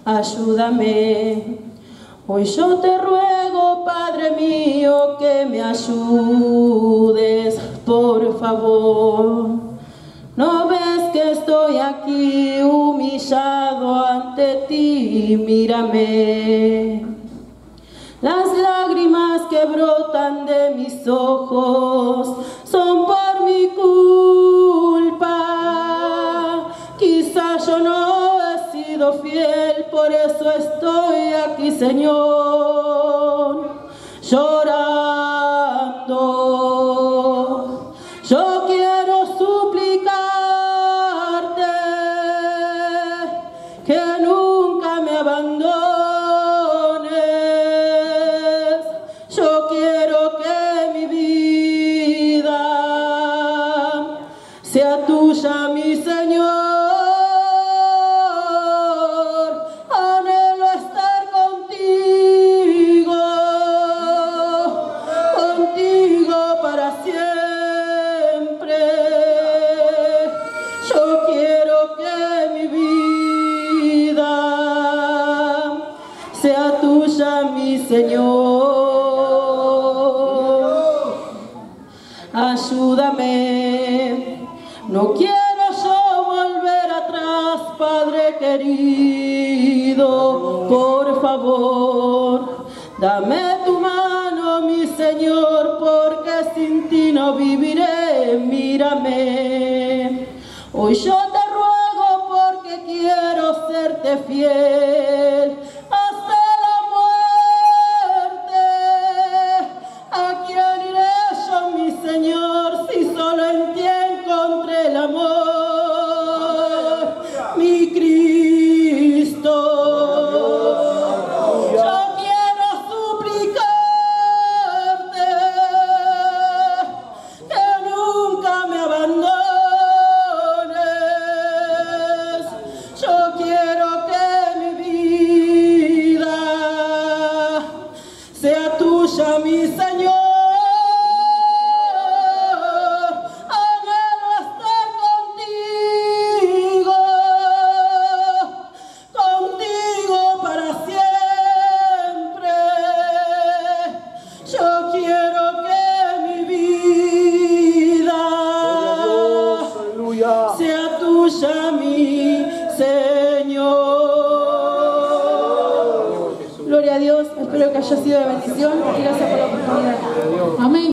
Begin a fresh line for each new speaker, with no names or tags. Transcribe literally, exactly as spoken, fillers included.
ayúdame. Hoy yo te ruego, Padre mío, que me ayudes, por favor. ¿No ves que estoy aquí humillado ante ti? Mírame. Las lágrimas que brotan de mis ojos son por mi culpa. Quizá yo no he sido fiel, por eso estoy aquí, Señor, llorando. Yo quiero suplicarte que nunca me abandones. Yo quiero que mi vida sea tuya, mi Señor. Anhelo estar contigo, contigo para siempre. Yo quiero que mi vida sea tuya, mi Señor. Ayúdame, no quiero yo volver atrás, Padre querido, por favor, dame tu mano, mi Señor, porque sin ti no viviré. Mírame, hoy yo te ruego porque quiero serte fiel hasta la muerte. ¿A quién iré yo, mi Señor, si solo en ti encontré el amor, mi Cristo? Yo quiero suplicarte que nunca me abandones. Yo quiero que mi vida sea tuya, mi Señor. Anhelo estar contigo, contigo para siempre. Yo quiero que mi vida sea tuya, mi Señor. Gloria a Dios, espero que haya sido de bendición y gracias por la oportunidad. Amén.